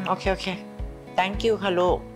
โอเค thank you ค่ะลูก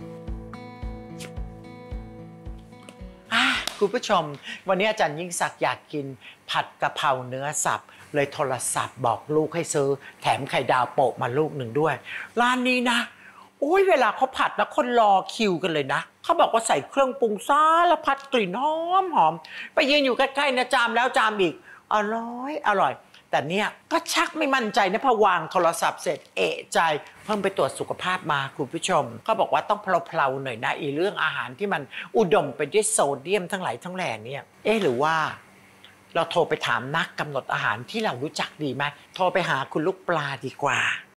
คุณผู้ชมวันนี้อาจารย์ยิ่งศักดิ์อยากกินผัดกะเพราเนื้อสับเลยโทรศัพท์บอกลูกให้ซื้อแถมไข่ดาวโปะมาลูกหนึ่งด้วยร้านนี้นะโอ้ยเวลาเขาผัดนะคนรอคิวกันเลยนะเขาบอกว่าใส่เครื่องปรุงสารพัดกลิ่นหอมไปยืนอยู่ใกล้ๆนะจามแล้วจามอีกอร่อยแต่เนี่ยก็ชักไม่มั่นใจนะพอวางโทรศัพท์เสร็จเอะใจเพิ่มไปตรวจสุขภาพมาคุณผู้ชมก็บอกว่าต้องเพลาๆหน่อยนะเรื่องอาหารที่มันอุดมไปด้วยโซเดียมทั้งหลายทั้งแหล่เนี่ยหรือว่าเราโทรไปถามนักกำหนดอาหารที่เรารู้จักดีไหมโทรไปหาคุณลูกปลาดีกว่า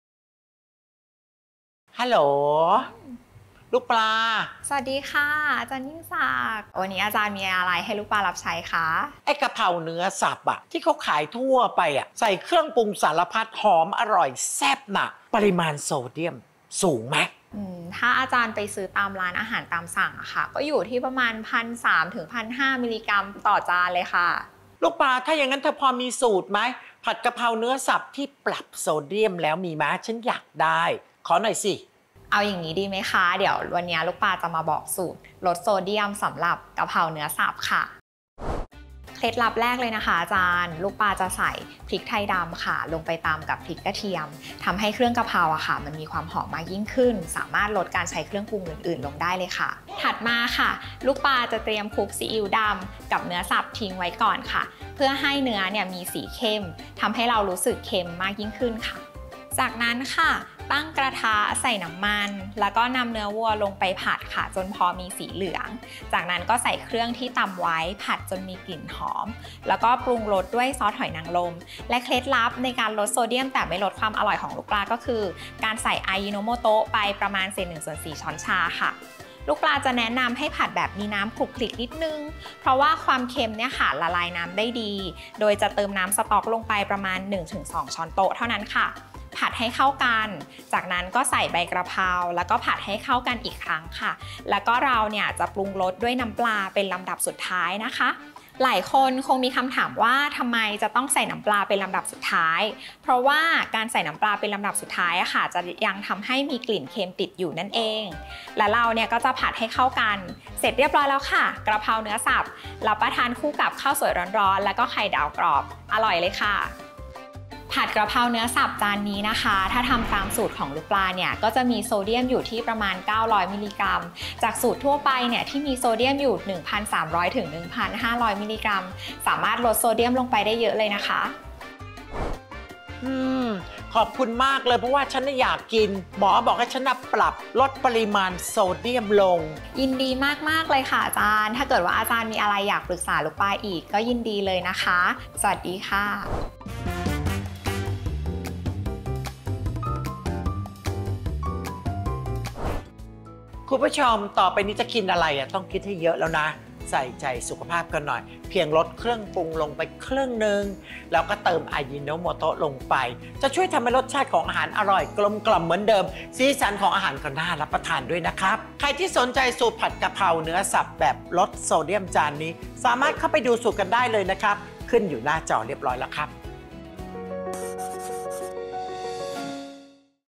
ฮัลโหลลูกปลาสวัสดีค่ะอาจารย์ยิ่งศักดิ์วันนี้อาจารย์มีอะไรให้ลูกปลารับใช้คะไอ้กะเพราเนื้อสับอะที่เขาขายทั่วไปอะใส่เครื่องปรุงสารพัดหอมอร่อยแซ่บน่ะปริมาณโซเดียมสูงไหมถ้าอาจารย์ไปซื้อตามร้านอาหารตามสั่งอะค่ะก็อยู่ที่ประมาณ 1,300 ถึง 1,500 มิลลิกรัมต่อจานเลยค่ะลูกปลาถ้าอย่างนั้นเธอพอมีสูตรไหมผัดกะเพราเนื้อสับที่ปรับโซเดียมแล้วมีไหมฉันอยากได้ขอหน่อยสิเอาอย่างนี้ดีไหมคะเดี๋ยววันนี้ลูกปลาจะมาบอกสูตรลดโซเดียมสำหรับกะเพราเนื้อสับค่ะเคล็ดลับแรกเลยนะคะอาจารย์ลูกปลาจะใส่พริกไทยดำค่ะลงไปตามกับพริกกระเทียมทำให้เครื่องกะเพราอะค่ะมันมีความหอมมากยิ่งขึ้นสามารถลดการใช้เครื่องปรุงอื่นๆลงได้เลยค่ะถัดมาค่ะลูกปลาจะเตรียมคลุกซีอิ๊วดำกับเนื้อสับทิ้งไว้ก่อนค่ะเพื่อให้เนื้อเนี่ยมีสีเข้มทำให้เรารู้สึกเค็มมากยิ่งขึ้นค่ะจากนั้นค่ะตั้งกระทะใส่น้ำมันแล้วก็นำเนื้อวัวลงไปผัดค่ะจนพอมีสีเหลืองจากนั้นก็ใส่เครื่องที่ตำไว้ผัดจนมีกลิ่นหอมแล้วก็ปรุงรสด้วยซอสหอยนางรมและเคล็ดลับในการลดโซเดียมแต่ไม่ลดความอร่อยของลูกปลาก็คือการใส่อายิโนโมโตะไปประมาณ1/4 ช้อนชาค่ะลูกปลาจะแนะนำให้ผัดแบบมีน้ำคลุกคลิกนิดนึงเพราะว่าความเค็มเนี่ยค่ะละลายน้ำได้ดีโดยจะเติมน้ำสต๊อกลงไปประมาณ 1-2 ช้อนโต๊ะเท่านั้นค่ะผัดให้เข้ากันจากนั้นก็ใส่ใบกระเพราแล้วก็ผัดให้เข้ากันอีกครั้งค่ะแล้วก็เราเนี่ยจะปรุงรสด้วยน้ำปลาเป็นลำดับสุดท้ายนะคะหลายคนคงมีคำถามว่าทำไมจะต้องใส่น้ำปลาเป็นลำดับสุดท้ายเพราะว่าการใส่น้ำปลาเป็นลำดับสุดท้ายอะค่ะจะยังทำให้มีกลิ่นเค็มติดอยู่นั่นเองและเราเนี่ยก็จะผัดให้เข้ากันเสร็จเรียบร้อยแล้วค่ะกระเพราเนื้อสับรับประทานคู่กับข้าวสวยร้อนๆแล้วก็ไข่ดาวกรอบอร่อยเลยค่ะผัดกระเพราเนื้อสับจานนี้นะคะถ้าทำตามสูตรของลูกปลาเนี่ยก็จะมีโซเดียมอยู่ที่ประมาณ900มิลลิกรัมจากสูตรทั่วไปเนี่ยที่มีโซเดียมอยู่ 1,300 ถึง 1,500 มิลลิกรัมสามารถลดโซเดียมลงไปได้เยอะเลยนะคะขอบคุณมากเลยเพราะว่าฉันอยากกินหมอบอกให้ฉันปรับลดปริมาณโซเดียมลงยินดีมากๆเลยค่ะอาจารย์ถ้าเกิดว่าอาจารย์มีอะไรอยากปรึกษาลูกปลาอีกก็ยินดีเลยนะคะสวัสดีค่ะคุณผู้ชมต่อไปนี้จะกินอะไรต้องคิดให้เยอะแล้วนะใส่ใจสุขภาพกันหน่อยเพียงลดเครื่องปรุงลงไปครึ่งหนึ่งแล้วก็เติมอายิโนโมโตะลงไปจะช่วยทำให้รสชาติของอาหารอร่อยกลมกล่อมเหมือนเดิมสีสันของอาหารก็น่ารับประทานด้วยนะครับใครที่สนใจสูตรผัดกะเพราเนื้อสับแบบลดโซเดียมจานนี้สามารถเข้าไปดูสูตรกันได้เลยนะครับขึ้นอยู่หน้าจอเรียบร้อยแล้วครับ